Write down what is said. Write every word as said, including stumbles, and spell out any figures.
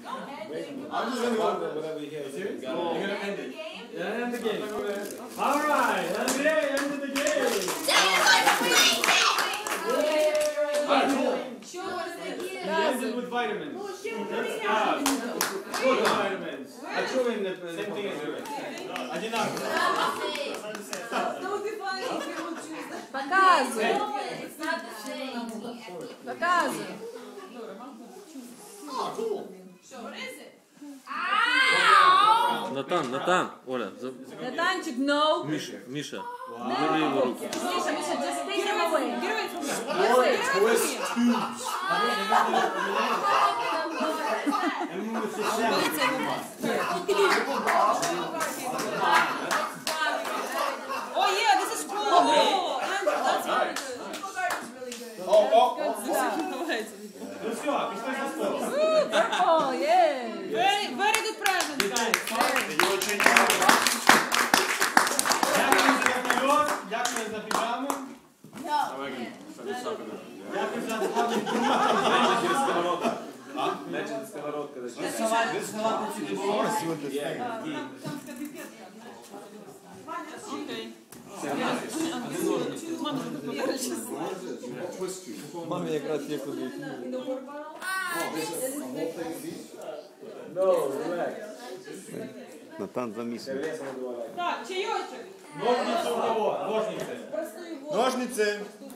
I'm just gonna go whatever you hear. You're gonna end it. Yeah, end the game. Alright, and the end of the game. He ended with vitamins. That's bad. Good vitamins. I threw in the same thing as yours. I did not. Показывай. Показывай. Oh, cool. What is it? Натан, Натан, Оля. Натанчик, no. Миша, Миша. Бери его руку. Миша, Миша, just take him away. Or twist tubes. Oh yeah, this is cool. Oh, That's nice. Oh, oh, oh. Ну все, пішли за стол. Oh yeah. Very, very good present, guys. Дякую за вертольот, дякую за піжаму. Дякую за складний Сковородка. Значит, сковородка. This сковородка не было. Мамі якраз є куди. Натан замісив. Так, чайочек. Ножницы у кого? Ножницы. Ножницы.